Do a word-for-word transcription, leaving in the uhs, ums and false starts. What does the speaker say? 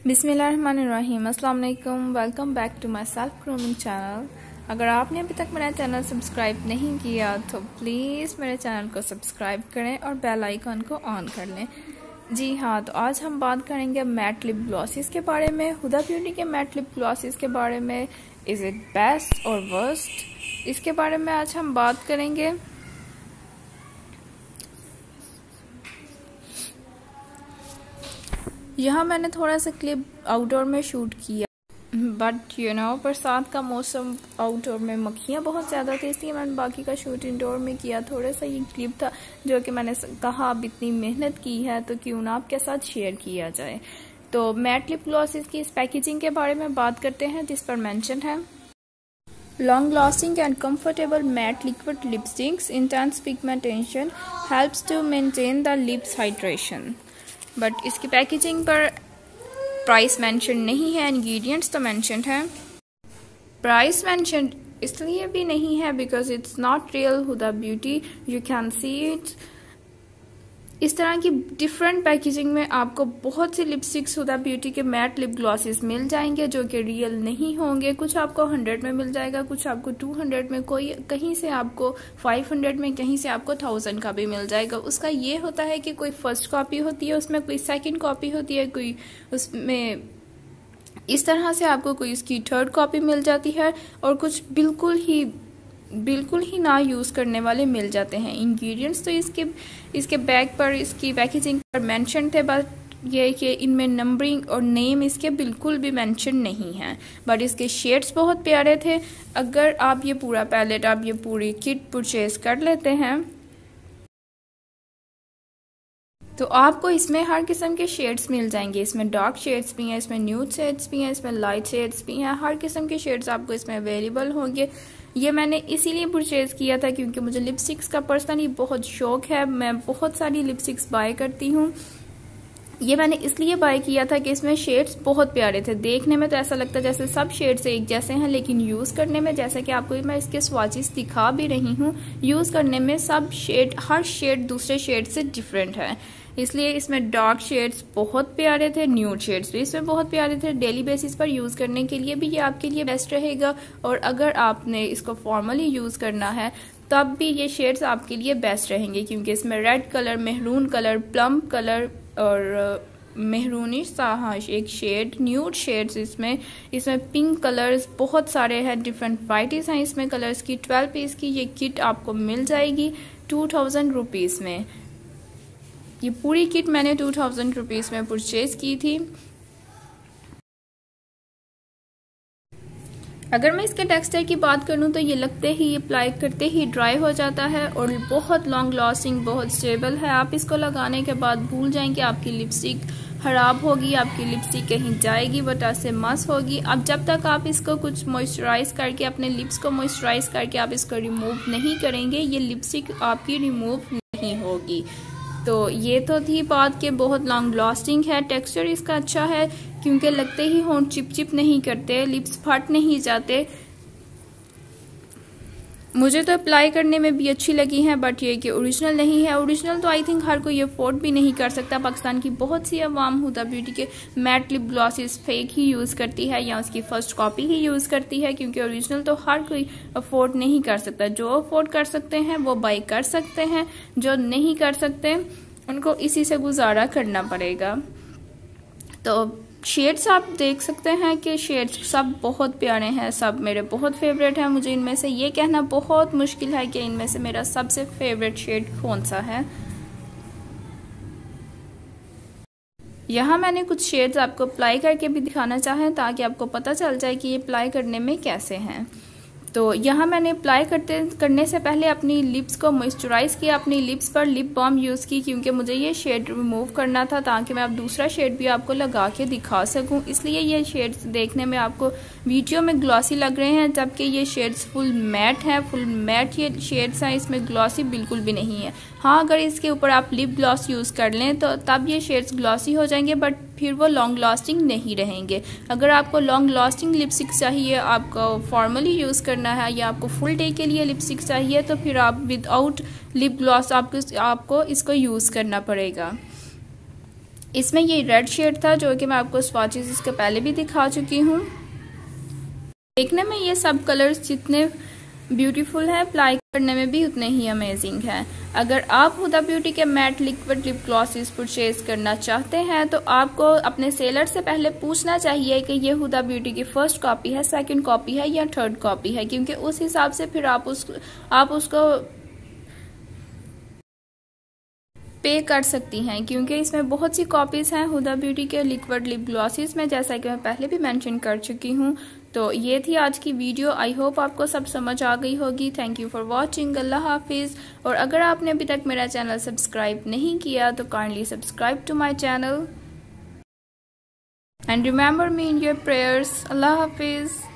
बिस्मिल्लाहिर्रहमानिर्रहीम। अस्सलाम वालेकुम। Welcome back to my self grooming channel. अगर आपने अभी तक मेरा चैनल सब्सक्राइब नहीं किया तो प्लीज़ मेरे चैनल को सब्सक्राइब करें और बेल आइकन को ऑन कर लें। जी हाँ, तो आज हम बात करेंगे मैट लिप ग्लॉसेस के बारे में। हुदा ब्यूटी के मैट लिप ग्लॉसेस के बारे में। इज़ इट बेस्ट और वर्स्ट, इसके बारे में आज हम बात करेंगे। यहाँ मैंने थोड़ा सा क्लिप आउटडोर में शूट किया, बट यू नो बरसात का मौसम, आउटडोर में मक्खियाँ बहुत ज़्यादा थी, इसलिए मैंने बाकी का शूट इंडोर में किया। थोड़ा सा ये क्लिप था जो कि मैंने कहा अब इतनी मेहनत की है तो क्यों ना आपके साथ शेयर किया जाए। तो मैट लिप ग्लॉसेस की इस पैकेजिंग के बारे में बात करते हैं, जिस पर मेंशन है long lasting and comfortable matte liquid lipsticks, intense pigmentation helps to maintain the lips hydration. But इसकी पैकेजिंग पर प्राइस मेंशन नहीं है, इंग्रेडिएंट्स तो मेंशन है। प्राइस मेंशन इसलिए भी नहीं है because it's not real Huda Beauty, you can see it. इस तरह की डिफरेंट पैकेजिंग में आपको बहुत सी लिपस्टिक्स हुदा ब्यूटी के मैट लिप ग्लॉसेस मिल जाएंगे जो कि रियल नहीं होंगे। कुछ आपको हंड्रेड में मिल जाएगा, कुछ आपको टू हंड्रेड में, कोई कहीं से आपको फाइव हंड्रेड में, कहीं से आपको थाउजेंड का भी मिल जाएगा। उसका ये होता है कि कोई फर्स्ट कॉपी होती है, उसमें कोई सेकंड कॉपी होती है, कोई उसमें इस तरह से आपको कोई इसकी थर्ड कॉपी मिल जाती है, और कुछ बिल्कुल ही बिल्कुल ही ना यूज़ करने वाले मिल जाते हैं। इंग्रेडिएंट्स तो इसके इसके बैग पर, इसकी पैकेजिंग पर मेंशन थे, बट ये कि इनमें नंबरिंग और नेम इसके बिल्कुल भी मेंशन नहीं है। बट इसके शेड्स बहुत प्यारे थे। अगर आप ये पूरा पैलेट, आप ये पूरी किट परचेज कर लेते हैं तो आपको इसमें हर किस्म के शेड्स मिल जाएंगे। इसमें डार्क शेड्स भी हैं, इसमें न्यूड शेड्स भी हैं, इसमें लाइट शेड्स भी हैं। हर किस्म के शेड्स आपको इसमें अवेलेबल होंगे। ये मैंने इसीलिए परचेज किया था क्योंकि मुझे लिपस्टिक्स का पर्सनली बहुत शौक है। मैं बहुत सारी लिपस्टिक्स बाय करती हूँ। ये मैंने इसलिए बाय किया था कि इसमें शेड्स बहुत प्यारे थे। देखने में तो ऐसा लगता है जैसे सब शेड्स एक जैसे हैं, लेकिन यूज़ करने में, जैसे कि आपको मैं इसके स्वॉचेस दिखा भी रही हूँ, यूज़ करने में सब शेड, हर शेड दूसरे शेड से डिफरेंट है। इसलिए इसमें डार्क शेड्स बहुत प्यारे थे, न्यूड शेड्स भी इसमें बहुत प्यारे थे। डेली बेसिस पर यूज़ करने के लिए भी ये आपके लिए बेस्ट रहेगा, और अगर आपने इसको फॉर्मली यूज़ करना है तब भी ये शेड्स आपके लिए बेस्ट रहेंगे, क्योंकि इसमें red colour, maroon colour, plum colour और मेहरूनिश सा हाँ एक शेड, न्यूड शेड्स इसमें इसमें पिंक कलर्स बहुत सारे हैं, डिफरेंट वराइटीज हैं इसमें कलर्स की। ट्वेल्व पीस की ये किट आपको मिल जाएगी टू थाउजेंड रुपीज़ में। ये पूरी किट मैंने टू थाउजेंड रुपीज़ में परचेज की थी। अगर मैं इसके टेक्सचर की बात करूं तो ये लगते ही, अप्लाई करते ही ड्राई हो जाता है और बहुत लॉन्ग लास्टिंग, बहुत स्टेबल है। आप इसको लगाने के बाद भूल जाएंगे आपकी लिपस्टिक खराब होगी, आपकी लिपस्टिक कहीं जाएगी, बट से मस होगी। अब जब तक आप इसको कुछ मॉइस्चराइज करके, अपने लिप्स को मॉइस्चराइज करके आप इसको रिमूव नहीं करेंगे, ये लिपस्टिक आपकी रिमूव नहीं होगी। तो ये तो थी बात कि बहुत लॉन्ग लास्टिंग है। टेक्सचर इसका अच्छा है क्योंकि लगते ही होंठ चिप चिप नहीं करते, लिप्स फट नहीं जाते। मुझे तो अप्लाई करने में भी अच्छी लगी हैं, बट ये कि ओरिजिनल नहीं है। ओरिजिनल तो आई थिंक हर कोई अफोर्ड भी नहीं कर सकता। पाकिस्तान की बहुत सी अवाम हुदा ब्यूटी के मैट लिप ग्लॉसेस फेक ही यूज़ करती है या उसकी फर्स्ट कॉपी ही यूज़ करती है, क्योंकि ओरिजिनल तो हर कोई अफोर्ड नहीं कर सकता। जो अफोर्ड कर सकते हैं वो बाई कर सकते हैं, जो नहीं कर सकते उनको इसी से गुजारा करना पड़ेगा। तो शेड्स आप देख सकते हैं कि शेड्स सब बहुत प्यारे हैं, सब मेरे बहुत फेवरेट हैं। मुझे इनमें से ये कहना बहुत मुश्किल है कि इनमें से मेरा सबसे फेवरेट शेड कौन सा है। यहाँ मैंने कुछ शेड्स आपको अप्लाई करके भी दिखाना चाहें ताकि आपको पता चल जाए कि ये अप्लाई करने में कैसे हैं। तो यहाँ मैंने अप्लाई करते करने से पहले अपनी लिप्स को मॉइस्चराइज किया, अपनी लिप्स पर लिप बाम यूज़ की, क्योंकि मुझे ये शेड रिमूव करना था ताकि मैं अब दूसरा शेड भी आपको लगा के दिखा सकूं। इसलिए ये शेड्स देखने में आपको वीडियो में ग्लॉसी लग रहे हैं, जबकि ये शेड्स फुल मैट हैं। फुल मैट ये शेड्स हैं, इसमें ग्लॉसी बिल्कुल भी नहीं है। हाँ, अगर इसके ऊपर आप लिप ग्लॉस यूज़ कर लें तो तब ये शेड्स ग्लॉसी हो जाएंगे, बट फिर वो लॉन्ग लास्टिंग नहीं रहेंगे। अगर आपको लॉन्ग लास्टिंग लिपस्टिक चाहिए, आपको फॉर्मली यूज़ करना है, या आपको फुल डे के लिए लिपस्टिक चाहिए, तो फिर आप विदाउट लिप ग्लॉस आपको आपको इसको यूज़ करना पड़ेगा। इसमें ये रेड शेड था जो कि मैं आपको स्वाचेस इसके पहले भी दिखा चुकी हूँ। देखने में ये सब कलर्स जितने ब्यूटीफुल है, अप्लाई करने में भी उतने ही अमेजिंग है। अगर आप हुदा ब्यूटी के matte liquid lip glosses purchase करना चाहते हैं तो आपको अपने सेलर से पहले पूछना चाहिए कि ये हुदा ब्यूटी की फर्स्ट कॉपी है, सेकंड कॉपी है या थर्ड कॉपी है, क्योंकि उस हिसाब से फिर आप उस आप उसको पे कर सकती हैं, क्योंकि इसमें बहुत सी कॉपीज हैं हुदा ब्यूटी के लिक्विड लिप ग्लॉसेस में, जैसा कि मैं पहले भी मेंशन कर चुकी हूँ। तो ये थी आज की वीडियो। आई होप आपको सब समझ आ गई होगी। Thank you for watching. अल्लाह हाफिज़। और अगर आपने अभी तक मेरा चैनल सब्सक्राइब नहीं किया तो kindly subscribe to my channel and remember me in your prayers. अल्लाह हाफिज़।